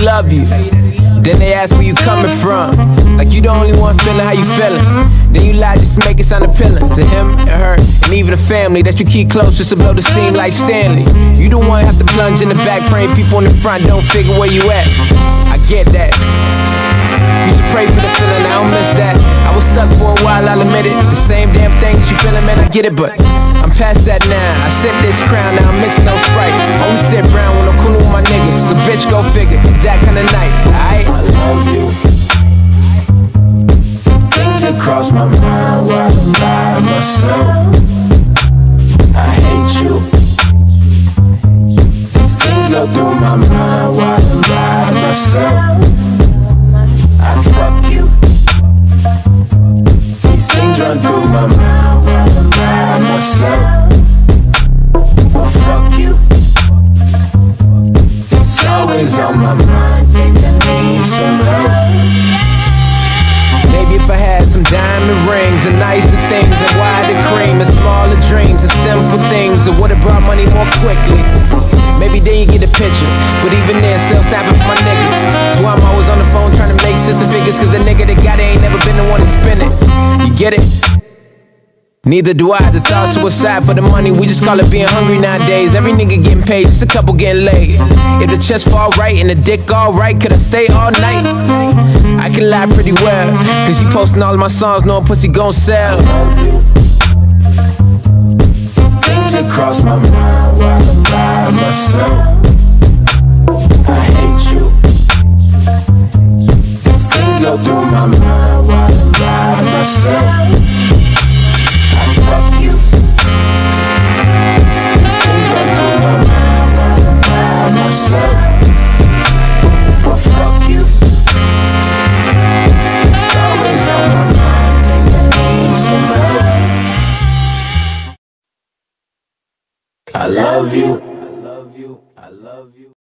love you. Then they ask where you coming from, like you the only one feeling how you feeling. Then you lie just to make it sound appealing to him and her, and even the family that you keep close just to blow the steam like Stanley. You the one have to plunge in the back, praying people in the front don't figure where you at. I get that. Used to pray for the feeling, I don't miss that. I was stuck for a while, I'll admit it. The same damn thing that you feeling, man, I get it, but I'm past that now. I set this crown, now I'm mixing no Sprite. Only sit round when I'm coolin' with my niggas. So bitch, go figure, it's that kind of night, alright? I love you. Things that cross my mind while I'm by myself. I hate you. These things go through my mind while I'm by myself. I fuck you. These things run through my mind while I'm by myself. Well, fuck you. It's always on my mind. Think I need some help. Maybe if I had some diamond rings and nicer things and wider cream and smaller dreams and simple things, it would've brought money more quickly. Maybe then you get a picture, but even then still snapping for my niggas. So I'm always on the phone trying to make sense of figures, cause the nigga that got it ain't never been the one to spend it. You get it? Neither do I. The thought suicide for the money, we just call it being hungry nowadays. Every nigga getting paid, just a couple getting laid. If the chest fall right and the dick all right, could I stay all night? I can lie pretty well, cause you posting all of my songs knowing pussy gon' sell. I love you. Things that cross my mind while I'm by myself. I hate you. These things go through my mind while I'm by myself.